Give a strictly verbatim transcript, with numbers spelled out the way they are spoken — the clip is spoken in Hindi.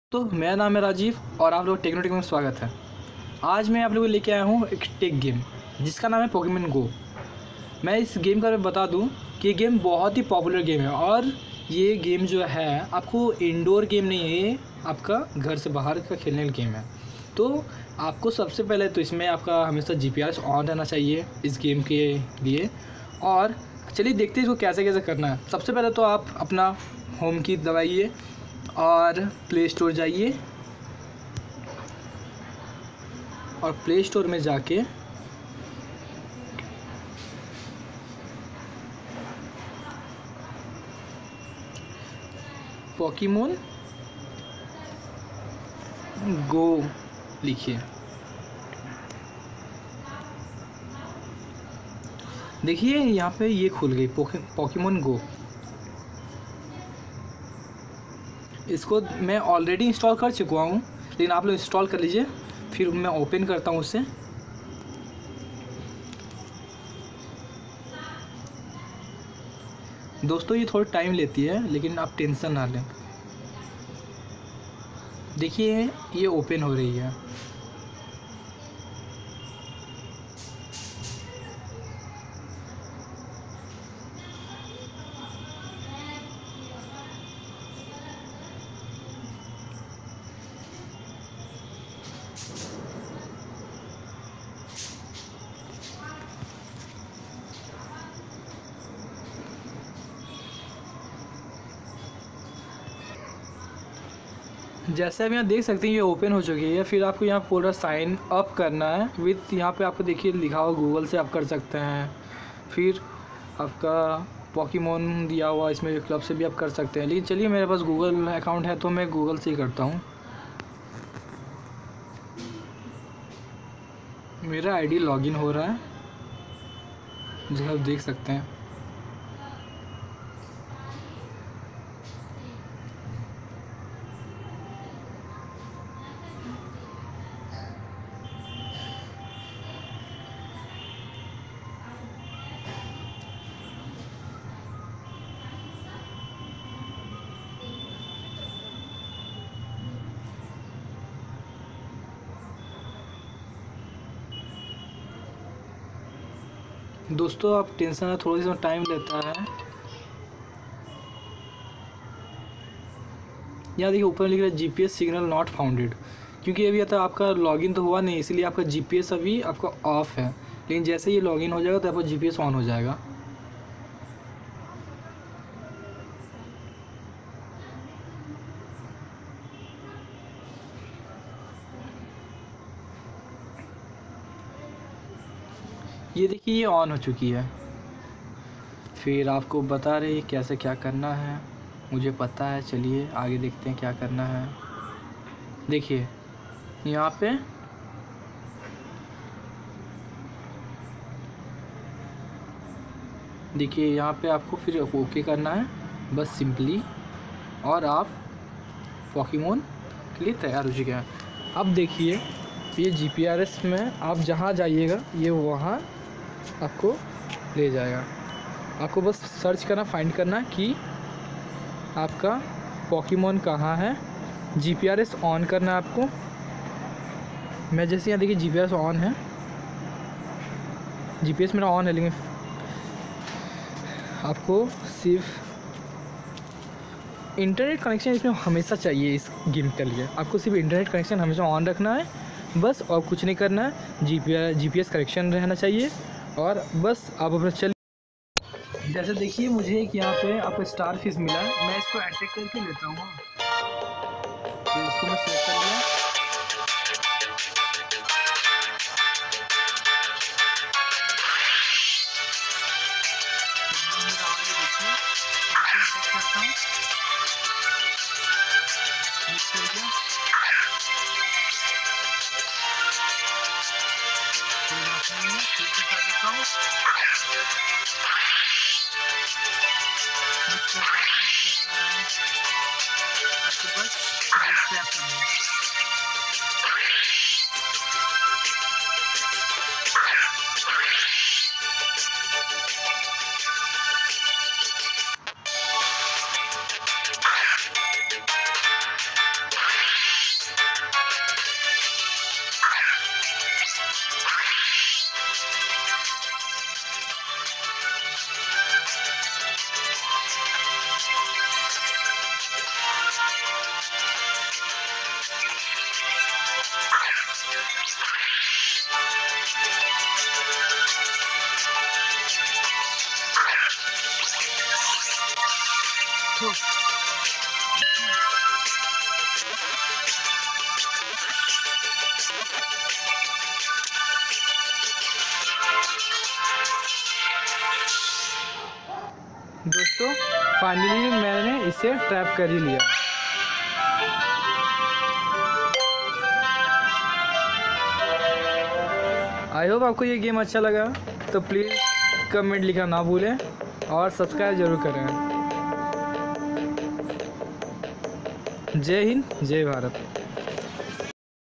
तो मेरा नाम है राजीव और आप लोग टेक्नो टेक में स्वागत है। आज मैं आप लोगों को लेके आया हूँ एक टेक गेम जिसका नाम है पोकेमॉन गो। मैं इस गेम का बता दूँ कि ये गेम बहुत ही पॉपुलर गेम है और ये गेम जो है आपको इंडोर गेम नहीं है, ये आपका घर से बाहर का खेलने का गेम है। तो आपको सबसे पहले तो इसमें आपका हमेशा G P R S on रहना चाहिए इस गेम के लिए। और चलिए देखते हैं इसको कैसे कैसे करना है। सबसे पहले तो आप अपना होम की दबाइए और प्ले स्टोर जाइए और प्ले स्टोर में जाके पोकेमॉन गो लिखिए। देखिए यहाँ पे ये खुल गई पोके पोकेमॉन गो। इसको मैं ऑलरेडी इंस्टॉल कर चुका हूँ, लेकिन आप लोग इंस्टॉल कर लीजिए। फिर मैं ओपन करता हूँ उससे। दोस्तों ये थोड़ा टाइम लेती है, लेकिन आप टेंशन ना लें। देखिए ये ओपन हो रही है। जैसे आप यहाँ देख सकते हैं ये ओपन हो चुकी है। फिर आपको यहाँ पूरा साइन अप करना है विथ, यहाँ पे आपको देखिए लिखा हुआ गूगल से आप कर सकते हैं। फिर आपका पोकेमॉन दिया हुआ इसमें क्लब से भी आप कर सकते हैं, लेकिन चलिए मेरे पास गूगल अकाउंट है तो मैं गूगल से ही करता हूँ। मेरा आईडी लॉगिन हो रहा है, जो आप देख सकते हैं। दोस्तों आप टेंशन है, थोड़ा सा टाइम लेता है। यहाँ देखिए ऊपर लिख रहा है G P S signal not founded, क्योंकि अभी तक आपका लॉगिन तो हुआ नहीं, इसलिए आपका जी पी एस अभी आपका ऑफ है। लेकिन जैसे ये लॉगिन हो जाएगा तो आपका जी पी एस ऑन हो जाएगा। ये देखिए ये ऑन हो चुकी है। फिर आपको बता रहे कैसे क्या करना है, मुझे पता है। चलिए आगे देखते हैं क्या करना है। देखिए यहाँ पे देखिए यहाँ पे आपको फिर ओके करना है बस सिंपली, और आप पोकेमॉन के लिए तैयार हो चुके हैं। अब देखिए ये जी पी आर एस में आप जहाँ जाइएगा ये वहाँ आपको ले जाएगा। आपको बस सर्च करना, फाइंड करना कि आपका पोकेमॉन कहाँ है। G P R S on करना है आपको। मैं जैसे यहाँ देखिए G P R S on है, जी पी एस मेरा ऑन है, लेकिन आपको सिर्फ इंटरनेट कनेक्शन इसमें हमेशा चाहिए। इस गेम के लिए आपको सिर्फ इंटरनेट कनेक्शन हमेशा ऑन रखना है बस, और कुछ नहीं करना है। G P R G P S connection रहना चाहिए और बस आप अपना चल। जैसे देखिए मुझे एक यहाँ पे आपको स्टार फिश मिला है, मैं इसको अटैक करके लेता हूँ। तो इसको मैं सेलेक्ट कर लिया। तो मेरा और ये देखिए मैं इसको अटैक करता हूँ, मिस कर दिया। कोई बात नहीं है, फिर से ट्राई करता हूँ, मिस कर रहा है, मिस कर रहा है। आपको बस ट्रैप करना है। दोस्तों फाइनली मैंने इसे ट्रैप कर ही लिया। आई होप आपको ये गेम अच्छा लगा, तो प्लीज़ कमेंट लिखना ना भूलें और सब्सक्राइब ज़रूर करें। जय हिंद, जय भारत।